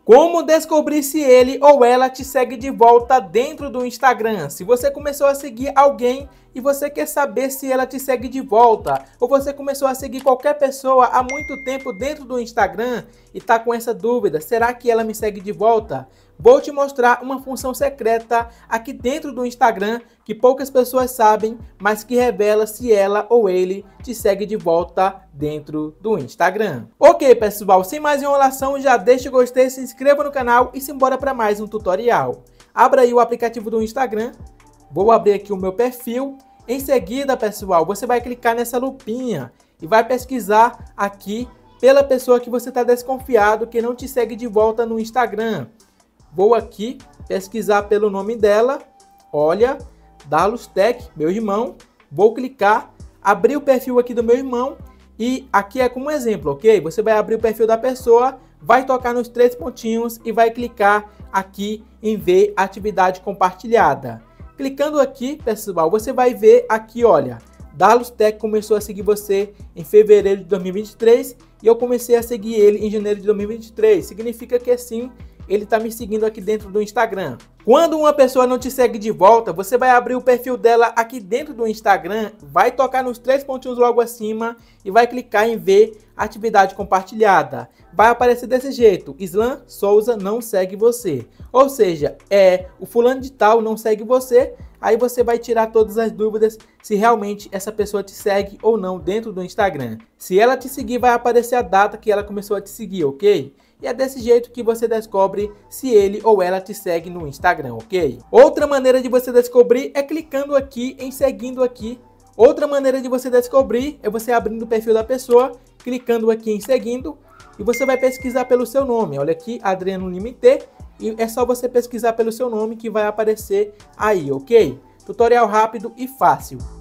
Como descobrir se ele ou ela te segue de volta dentro do Instagram? Se você começou a seguir alguém e você quer saber se ela te segue de volta, ou você começou a seguir qualquer pessoa há muito tempo dentro do Instagram e está com essa dúvida, será que ela me segue de volta? Vou te mostrar uma função secreta aqui dentro do Instagram que poucas pessoas sabem, mas que revela se ela ou ele te segue de volta dentro do Instagram. Ok, pessoal, sem mais enrolação, já deixa o gostei, se inscreva no canal e simbora para mais um tutorial. Abra aí o aplicativo do Instagram, vou abrir aqui o meu perfil. Em seguida, pessoal, você vai clicar nessa lupinha e vai pesquisar aqui pela pessoa que você está desconfiado que não te segue de volta no Instagram. Vou aqui pesquisar pelo nome dela, olha, Dalustec, meu irmão. Vou clicar, abrir o perfil aqui do meu irmão e aqui é como exemplo, ok? Você vai abrir o perfil da pessoa, vai tocar nos 3 pontinhos e vai clicar aqui em ver atividade compartilhada. Clicando aqui, pessoal, você vai ver aqui, olha, Dalustec começou a seguir você em fevereiro de 2023 e eu comecei a seguir ele em janeiro de 2023. Significa que sim, ele está me seguindo aqui dentro do Instagram. Quando uma pessoa não te segue de volta, você vai abrir o perfil dela aqui dentro do Instagram, vai tocar nos 3 pontinhos logo acima e vai clicar em ver atividade compartilhada. Vai aparecer desse jeito, Islan Souza não segue você. Ou seja, o fulano de tal não segue você. Aí você vai tirar todas as dúvidas se realmente essa pessoa te segue ou não dentro do Instagram. Se ela te seguir, vai aparecer a data que ela começou a te seguir, ok? E é desse jeito que você descobre se ele ou ela te segue no Instagram, ok? Outra maneira de você descobrir é clicando aqui em seguindo aqui. Outra maneira de você descobrir é você abrindo o perfil da pessoa, clicando aqui em seguindo e você vai pesquisar pelo seu nome. Olha aqui, Adriano Limite, e é só você pesquisar pelo seu nome que vai aparecer aí, ok? Tutorial rápido e fácil.